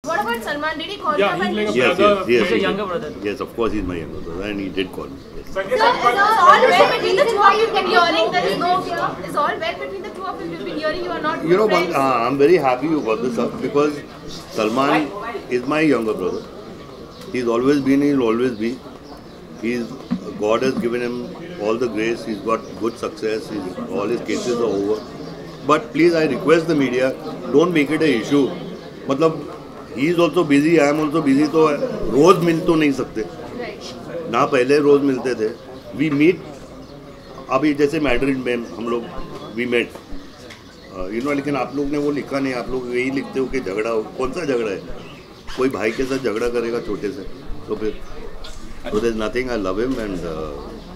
What about Salman? Did he call you up? He's like a Yes, brother. yes, He's a younger brother. Yes, of course he's my younger brother, and he did call me. Yes. So it's all well between the two of you. Been hearing there is no fear. It's all well between the two of you. You've been hearing you are not good You know, friends. I'm very happy you got this up because Salman is my younger brother. He's always been, he'll always be. God has given him all the grace. He's got good success. All his cases are over. But please, I request the media, don't make it an issue. मतलब he is also busy, I am also busy. तो रोज मिल तो नहीं सकते ना, पहले रोज मिलते थे. We meet अभी जैसे मैड्रिड में हम लोग we met, लेकिन आप लोग ने वो लिखा नहीं. आप लोग यही लिखते हो कि झगड़ा हो. कौन सा झगड़ा है? कोई भाई के साथ झगड़ा करेगा छोटे से तो फिर. So there's nothing. I love him and